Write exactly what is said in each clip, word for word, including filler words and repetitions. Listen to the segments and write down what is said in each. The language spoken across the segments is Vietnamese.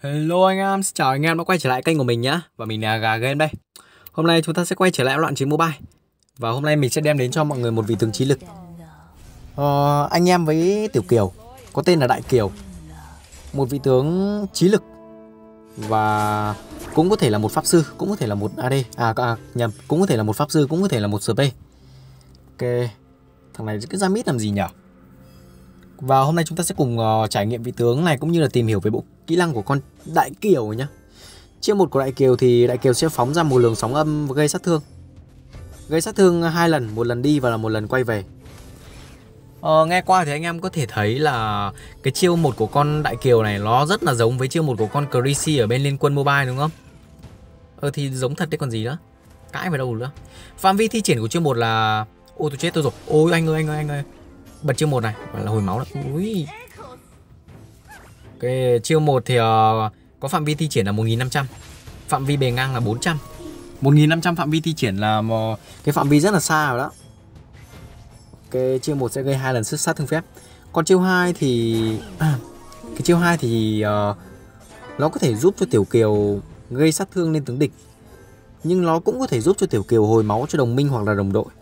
Hello anh em, xin chào anh em đã quay trở lại kênh của mình nhá. Và mình là Gà Game đây. Hôm nay chúng ta sẽ quay trở lại loạn chiến mobile. Và hôm nay mình sẽ đem đến cho mọi người một vị tướng trí lực. ờ, Anh em với Tiểu Kiều, có tên là Đại Kiều. Một vị tướng trí lực. Và cũng có thể là một pháp sư, cũng có thể là một a đê. À, à nhầm, cũng có thể là một pháp sư, cũng có thể là một ét pê. Ok, thằng này cứ ra mít làm gì nhỉ? Và hôm nay chúng ta sẽ cùng uh, trải nghiệm vị tướng này cũng như là tìm hiểu về bộ kỹ năng của con Đại Kiều nhá. Chiêu một của Đại Kiều thì Đại Kiều sẽ phóng ra một luồng sóng âm và gây sát thương. Gây sát thương hai lần, một lần đi và là một lần quay về. Ờ, nghe qua thì anh em có thể thấy là cái chiêu một của con Đại Kiều này nó rất là giống với chiêu một của con Chrissy ở bên Liên Quân Mobile đúng không? Ờ thì giống thật đấy còn gì nữa. Cãi vào đâu nữa. Phạm vi thi triển của chiêu một là... Ôi tôi chết tôi rồi. Ôi anh ơi anh ơi anh ơi. Bật chiêu một này, gọi là hồi máu đấy. Ui. Cái chiêu một thì uh, có phạm vi thi triển là một nghìn năm trăm. Phạm vi bề ngang là bốn trăm. một nghìn năm trăm phạm vi thi triển là một cái phạm vi rất là xa rồi đó. Cái chiêu một sẽ gây hai lần sức sát thương phép. Còn chiêu hai thì à, cái chiêu hai thì uh, nó có thể giúp cho Tiểu Kiều gây sát thương lên tướng địch. Nhưng nó cũng có thể giúp cho Tiểu Kiều hồi máu cho đồng minh hoặc là đồng đội.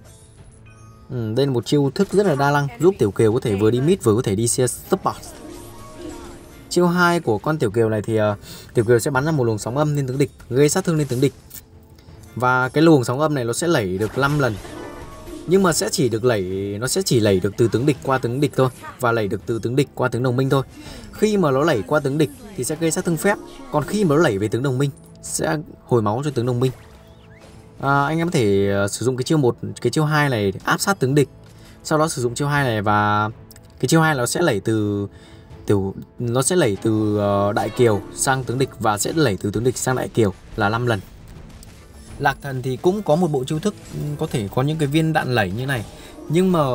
Ừ, đây là một chiêu thức rất là đa năng, giúp Tiểu Kiều có thể vừa đi mid vừa có thể đi support. Chiêu hai của con Tiểu Kiều này thì uh, Tiểu Kiều sẽ bắn ra một luồng sóng âm lên tướng địch, gây sát thương lên tướng địch. Và cái luồng sóng âm này nó sẽ lẩy được năm lần. Nhưng mà sẽ chỉ được lẩy, nó sẽ chỉ lẩy được từ tướng địch qua tướng địch thôi, và lẩy được từ tướng địch qua tướng đồng minh thôi. Khi mà nó lẩy qua tướng địch thì sẽ gây sát thương phép, còn khi mà nó lẩy về tướng đồng minh sẽ hồi máu cho tướng đồng minh. À, anh em có thể uh, sử dụng cái chiêu một, cái chiêu hai này áp sát tướng địch. Sau đó sử dụng chiêu hai này và cái chiêu hai nó sẽ lẩy từ tiểu nó sẽ lẩy từ uh, Đại Kiều sang tướng địch và sẽ lẩy từ tướng địch sang Đại Kiều là năm lần. Lạc Thần thì cũng có một bộ chiêu thức có thể có những cái viên đạn lẩy như này. Nhưng mà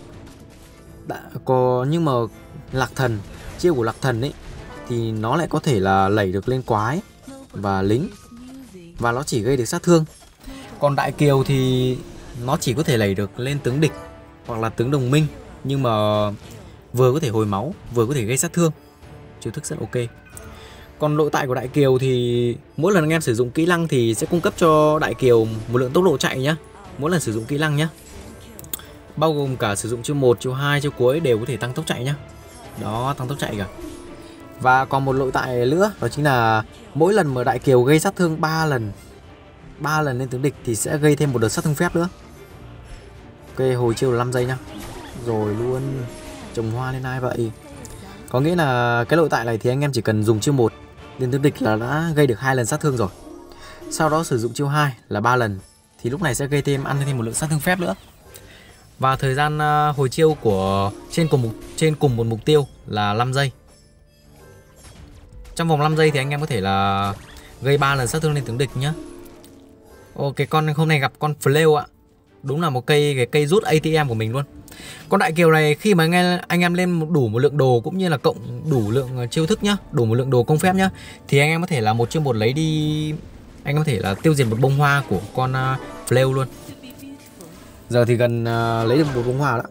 đã có nhưng mà Lạc Thần, chiêu của Lạc Thần ấy thì nó lại có thể là lẩy được lên quái và lính và nó chỉ gây được sát thương. Còn Đại Kiều thì nó chỉ có thể lẩy được lên tướng địch hoặc là tướng đồng minh, nhưng mà vừa có thể hồi máu, vừa có thể gây sát thương. Chiêu thức rất ok. Còn nội tại của Đại Kiều thì mỗi lần anh em sử dụng kỹ năng thì sẽ cung cấp cho Đại Kiều một lượng tốc độ chạy nhá. Mỗi lần sử dụng kỹ năng nhá. Bao gồm cả sử dụng chiêu một, chiêu hai, chiêu cuối đều có thể tăng tốc chạy nhá. Đó, tăng tốc chạy cả. Và còn một nội tại nữa, đó chính là mỗi lần mà Đại Kiều gây sát thương ba lần ba lần lên tướng địch thì sẽ gây thêm một đợt sát thương phép nữa. Ok, hồi chiêu là năm giây nhá. Rồi luôn. Trồng hoa lên ai vậy? Có nghĩa là cái nội tại này thì anh em chỉ cần dùng chiêu một lên tướng địch là đã gây được hai lần sát thương rồi. Sau đó sử dụng chiêu hai là ba lần thì lúc này sẽ gây thêm ăn thêm một lượng sát thương phép nữa. Và thời gian hồi chiêu của trên cùng một trên cùng một mục tiêu là năm giây. Trong vòng năm giây thì anh em có thể là gây ba lần sát thương lên tướng địch nhá. Ô, cái con hôm nay gặp con Flail ạ. Đúng là một cây cái cây rút a tê em của mình luôn. Con Đại Kiều này khi mà anh em, anh em lên đủ một lượng đồ cũng như là cộng đủ lượng chiêu thức nhá, đủ một lượng đồ công phép nhá, thì anh em có thể là một chiêu một lấy đi, anh em có thể là tiêu diệt một bông hoa của con uh, Flail luôn. Giờ thì gần uh, lấy được một bông hoa đó.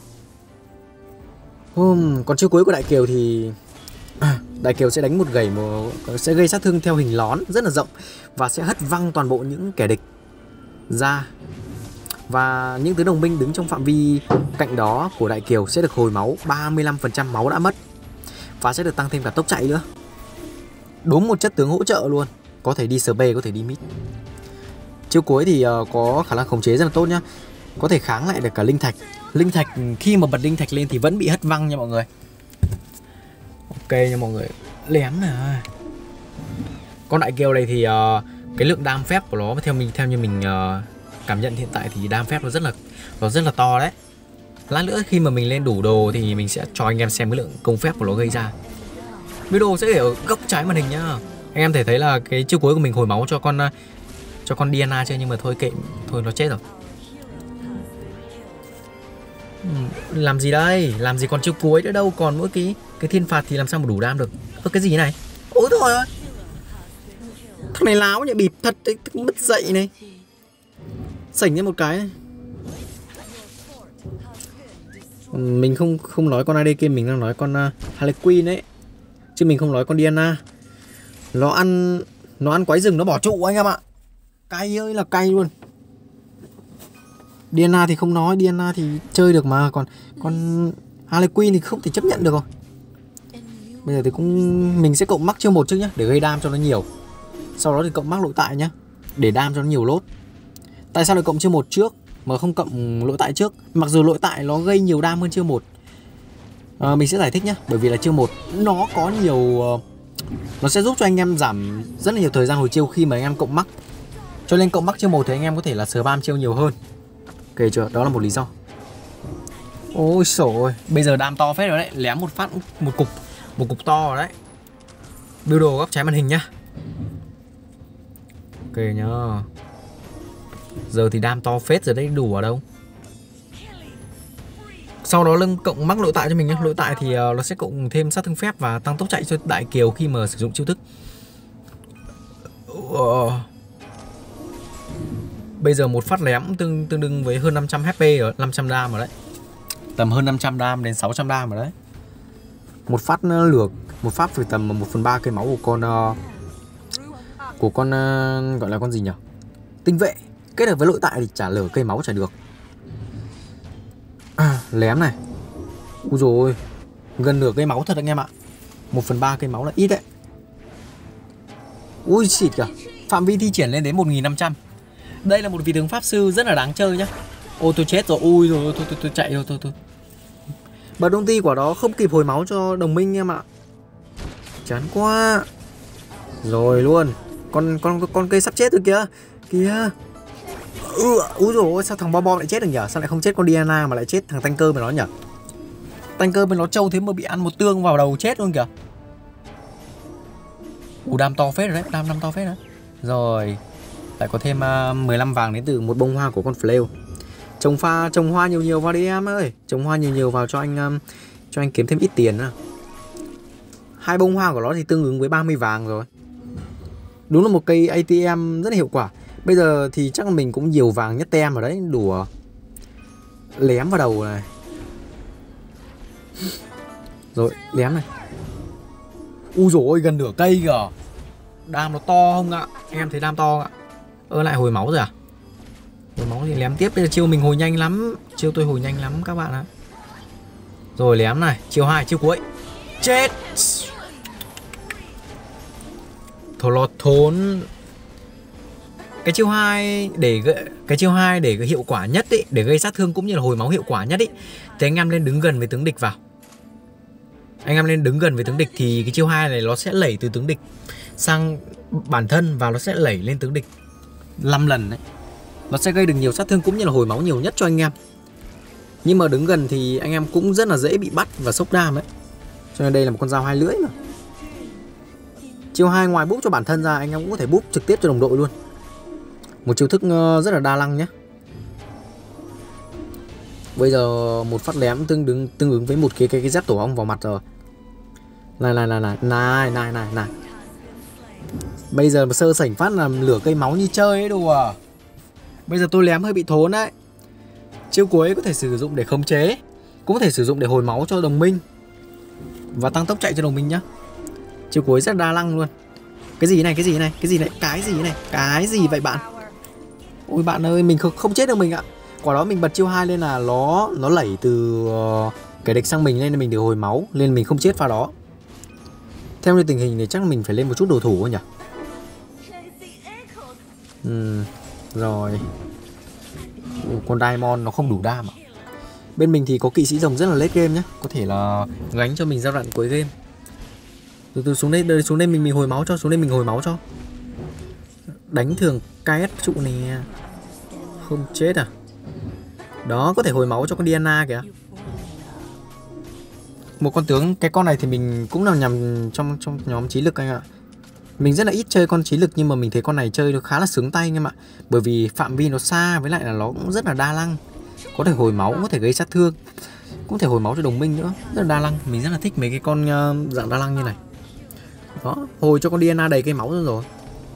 Uhm, còn chiêu cuối của Đại Kiều thì Đại Kiều sẽ đánh một gẩy một, sẽ gây sát thương theo hình lón rất là rộng và sẽ hất văng toàn bộ những kẻ địch ra. Và những tướng đồng minh đứng trong phạm vi cạnh đó của Đại Kiều sẽ được hồi máu ba mươi lăm phần trăm máu đã mất. Và sẽ được tăng thêm cả tốc chạy nữa. Đúng một chất tướng hỗ trợ luôn. Có thể đi ét pê, có thể đi mid. Chiêu cuối thì uh, có khả năng khống chế rất là tốt nhá. Có thể kháng lại được cả linh thạch. Linh thạch khi mà bật linh thạch lên thì vẫn bị hất văng nha mọi người. Ok nha mọi người. Lém nè. Con Đại Kiều này thì uh, cái lượng đam phép của nó theo mình theo như mình uh, cảm nhận hiện tại thì đam phép nó rất là nó rất là to đấy. Lát nữa khi mà mình lên đủ đồ thì mình sẽ cho anh em xem cái lượng công phép của nó gây ra. Video sẽ để ở góc trái màn hình nhá. Anh em thể thấy là cái chiêu cuối của mình hồi máu cho con cho con Diana chơi, nhưng mà thôi kệ, thôi nó chết rồi. Làm gì đây? Làm gì còn chiêu cuối nữa đâu, còn mỗi cái cái thiên phạt thì làm sao mà đủ đam được. Ơ cái gì này? Ôi thôi ơi. Thằng này láo nhỉ, bịp thật đấy, mất dậy này. Sảnh ra một cái này. Mình không không nói con a đê kia, mình đang nói con uh, Harley Quinn ấy, chứ mình không nói con Diana. Nó ăn Nó ăn quái rừng, nó bỏ trụ anh em ạ. Cay ơi là cay luôn. Diana thì không nói, Diana thì chơi được mà. Còn Còn Harley Quinn thì không thể chấp nhận được rồi. Bây giờ thì cũng mình sẽ cộng mắc chiêu một trước nhá, để gây đam cho nó nhiều. Sau đó thì cộng mắc lỗi tại nhá, để đam cho nó nhiều lốt. Tại sao lại cộng chiêu một trước mà không cộng lỗi tại trước? Mặc dù lỗi tại nó gây nhiều đam hơn chiêu một. à, Mình sẽ giải thích nhá. Bởi vì là chiêu một nó có nhiều, nó sẽ giúp cho anh em giảm rất là nhiều thời gian hồi chiêu khi mà anh em cộng mắc. Cho nên cộng mắc chiêu một thì anh em có thể là spam chiêu nhiều hơn. Ok chưa? Đó là một lý do. Ôi xổ ơi, bây giờ đam to phết rồi đấy. Lém một phát một cục Một cục to rồi đấy. Đưa đồ góc trái màn hình nhá. Ok nhá. Giờ thì đam to phết rồi đấy, đủ ở đâu. Sau đó lưng cộng mắc lỗi tại cho mình nhé. Lỗi tại thì uh, nó sẽ cộng thêm sát thương phép và tăng tốc chạy cho đại kiều khi mà sử dụng chiêu thức. uh. Bây giờ một phát lém tương tương đương với hơn năm trăm hát pê rồi, năm trăm đam rồi đấy. Tầm hơn năm trăm đam đến sáu trăm đam rồi đấy. Một phát lược, một phát phải tầm một phần ba cây máu của con uh, Của con uh, gọi là con gì nhỉ? Tinh vệ. Kết hợp với lỗi tại thì trả lửa cây máu chả được. à, Lém này. Úi dồi ôi, gần nửa cây máu thật anh em ạ. Một phần ba cây máu là ít đấy. Ui xịt kìa. Phạm vi thi triển lên đến một nghìn năm trăm. Đây là một vị tướng pháp sư rất là đáng chơi nhá. Ôi tôi chết rồi, ui rồi, thôi tôi, tôi chạy rồi, thôi thôi. Bật ulti quả đó không kịp hồi máu cho đồng minh em ạ. Chán quá. Rồi luôn. Con con con cây sắp chết rồi kìa. Kìa. Ừ, úi dồi ôi, sao thằng Bom Bom lại chết được nhỉ? Sao lại không chết con Diana mà lại chết thằng tanker với nó nhỉ? Tanker với nó trâu thế mà bị ăn một tương vào đầu chết luôn kìa. Ủ đam to phết rồi đấy, đam đam to phết đấy. Rồi. Lại có thêm uh, mười lăm vàng đến từ một bông hoa của con Flail. Trồng pha, trồng hoa nhiều nhiều vào đi em ơi. Trồng hoa nhiều nhiều vào cho anh um, cho anh kiếm thêm ít tiền nữa. Hai bông hoa của nó thì tương ứng với ba mươi vàng rồi. Đúng là một cây a tê em rất là hiệu quả. Bây giờ thì chắc là mình cũng nhiều vàng nhất tem ở đấy, đủ lém vào đầu này. Rồi, lém này. Ui dồi ôi, gần nửa cây kìa. Đam nó to không ạ? Anh em thấy đam to ạ? Ơ lại hồi máu rồi à? Hồi máu thì lém tiếp. Bây giờ chiêu mình hồi nhanh lắm. Chiêu tôi hồi nhanh lắm các bạn ạ. Rồi lém này, chiêu hai, chiêu cuối. Chết. Thổ lọt thốn. Cái chiêu hai để cái chiêu hai để cái hiệu quả nhất ý, để gây sát thương cũng như là hồi máu hiệu quả nhất ý, thì anh em lên đứng gần với tướng địch vào. Anh em lên đứng gần với tướng địch thì cái chiêu hai này nó sẽ lẩy từ tướng địch sang bản thân và nó sẽ lẩy lên tướng địch năm lần đấy. Nó sẽ gây được nhiều sát thương cũng như là hồi máu nhiều nhất cho anh em. Nhưng mà đứng gần thì anh em cũng rất là dễ bị bắt và sốc đam ấy. Cho nên đây là một con dao hai lưỡi mà. Chiêu hai ngoài búp cho bản thân ra, anh em cũng có thể búp trực tiếp cho đồng đội luôn. Một chiêu thức rất là đa năng nhé. Bây giờ một phát lém tương ứng tương ứng với một cái cái cái dép tổ ong vào mặt rồi. Này này này này này này này này. Bây giờ mà sơ sảnh phát làm lửa cây máu như chơi ấy đùa. Bây giờ tôi lém hơi bị thốn đấy. Chiêu cuối có thể sử dụng để khống chế, cũng có thể sử dụng để hồi máu cho đồng minh và tăng tốc chạy cho đồng minh nhá. Chiêu cuối rất đa năng luôn. Cái gì này, cái gì này, cái gì này, cái gì này, cái gì vậy bạn? Ôi bạn ơi, mình không, không chết được mình ạ. Quả đó mình bật chiêu hai lên là nó nó lẩy từ uh, kẻ địch sang mình lên, mình được hồi máu, nên mình không chết pha đó. Theo như tình hình thì chắc là mình phải lên một chút đồ thủ thôi nhỉ. Ừ, rồi. Ủa, con Diamond nó không đủ đam ạ. Bên mình thì có kỵ sĩ rồng rất là late game nhé, có thể là gánh cho mình giai đoạn cuối game. Từ từ xuống đây, đây xuống đây mình mình hồi máu cho, xuống đây mình hồi máu cho. Đánh thường cái trụ này không chết à? Đó, có thể hồi máu cho con Diana kìa. Một con tướng, cái con này thì mình cũng nằm nhằm trong trong nhóm trí lực anh ạ. Mình rất là ít chơi con trí lực nhưng mà mình thấy con này chơi nó khá là sướng tay anh em ạ. Bởi vì phạm vi nó xa, với lại là nó cũng rất là đa năng. Có thể hồi máu, có thể gây sát thương, cũng thể hồi máu cho đồng minh nữa. Rất là đa năng, mình rất là thích mấy cái con uh, dạng đa năng như này. Đó, hồi cho con Diana đầy cây máu rồi rồi.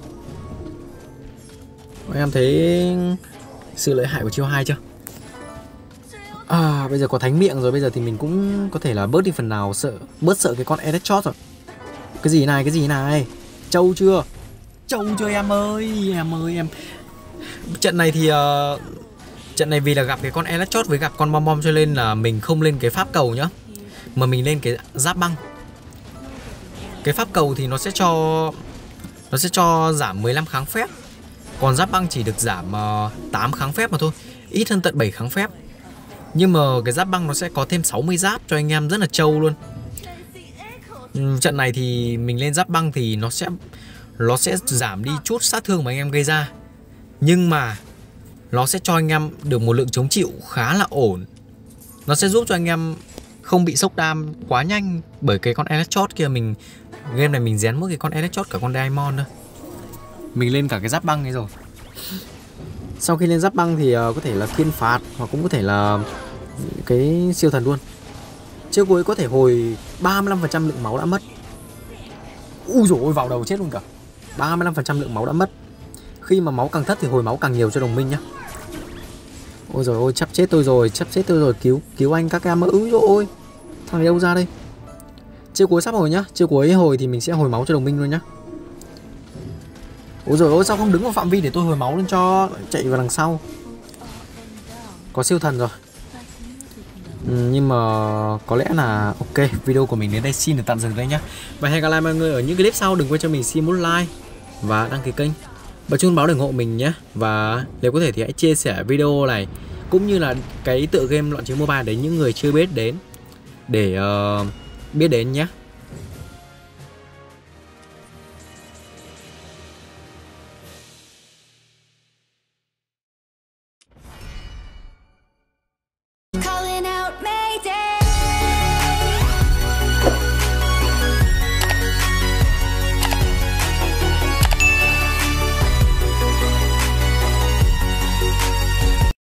Em thấy sự lợi hại của chiêu hai chưa? À, bây giờ có thánh miệng rồi, bây giờ thì mình cũng có thể là bớt đi phần nào sợ, bớt sợ cái con Electros rồi. Cái gì này, cái gì này? Trâu chưa? Trâu chưa em ơi, em ơi em. Trận này thì uh, trận này vì là gặp cái con Elachot với gặp con bom bom cho nên là mình không lên cái pháp cầu nhá, mà mình lên cái giáp băng. Cái pháp cầu thì nó sẽ cho nó sẽ cho giảm mười lăm kháng phép, còn giáp băng chỉ được giảm uh, tám kháng phép mà thôi, ít hơn tận bảy kháng phép. Nhưng mà cái giáp băng nó sẽ có thêm sáu mươi giáp cho anh em, rất là trâu luôn. Ừ, trận này thì mình lên giáp băng thì nó sẽ nó sẽ giảm đi chút sát thương mà anh em gây ra, nhưng mà nó sẽ cho anh em được một lượng chống chịu khá là ổn. Nó sẽ giúp cho anh em không bị sốc đam quá nhanh bởi cái con Elachot kia. Mình game này mình rén mỗi cái con Elachot cả con Diamond thôi. Mình lên cả cái giáp băng ấy rồi. Sau khi lên giáp băng thì uh, có thể là thiên phạt, hoặc cũng có thể là cái siêu thần luôn. Chiêu cuối có thể hồi ba mươi lăm phần trăm lượng máu đã mất. Ui dồi ôi, vào đầu chết luôn cả. ba mươi lăm phần trăm lượng máu đã mất. Khi mà máu càng thấp thì hồi máu càng nhiều cho đồng minh nhá. Ôi rồi ôi, sắp chết tôi rồi, sắp chết tôi rồi, cứu cứu anh các em. Úi dồi ôi, thằng này đâu ra đây. Chiêu cuối sắp hồi nhá, chiêu cuối hồi thì mình sẽ hồi máu cho đồng minh luôn nhá. Ôi rồi ôi, sao không đứng vào phạm vi để tôi hồi máu lên cho, chạy vào đằng sau. Có siêu thần rồi. Ừ, nhưng mà có lẽ là ok, video của mình đến đây xin được tạm dừng đây nhá. Và hẹn gặp lại mọi người ở những clip sau. Đừng quên cho mình xin một like và đăng ký kênh, bật chuông báo để ủng hộ mình nhé. Và nếu có thể thì hãy chia sẻ video này cũng như là cái tựa game Loạn Chiến Mobile đến những người chưa biết đến, để uh, biết đến nhé.